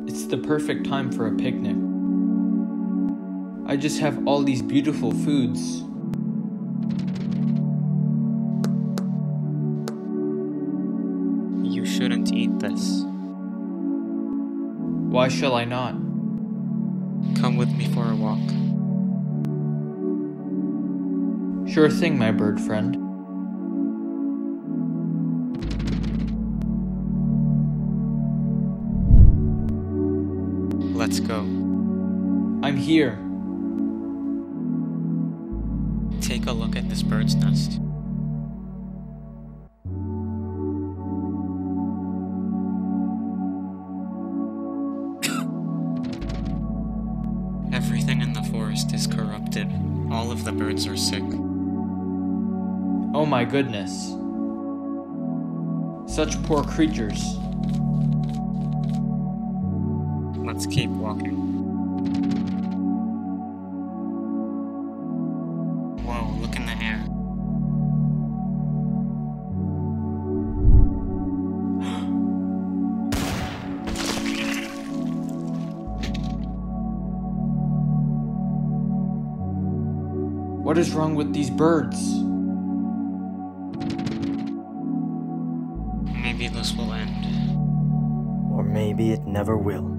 It's the perfect time for a picnic. I just have all these beautiful foods. You shouldn't eat this. Why shall I not? Come with me for a walk. Sure thing, my bird friend. Let's go. I'm here. Take a look at this bird's nest. Everything in the forest is corrupted. All of the birds are sick. Oh my goodness. Such poor creatures. Let's keep walking. Whoa, look in the air. What is wrong with these birds? Maybe this will end. Or maybe it never will.